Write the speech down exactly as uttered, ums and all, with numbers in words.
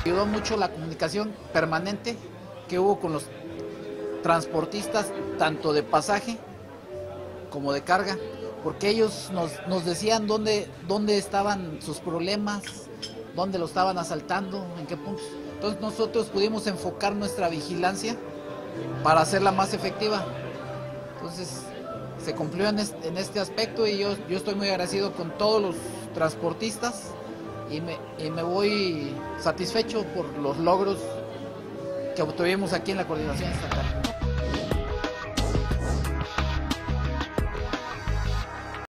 Ayudó mucho la comunicación permanente que hubo con los transportistas, tanto de pasaje como de carga, porque ellos nos, nos decían dónde, dónde estaban sus problemas, dónde lo estaban asaltando, en qué puntos. Entonces nosotros pudimos enfocar nuestra vigilancia para hacerla más efectiva. Entonces se cumplió en este, en este aspecto y yo, yo estoy muy agradecido con todos los transportistas y me, y me voy satisfecho por los logros que obtuvimos aquí en la coordinación estatal.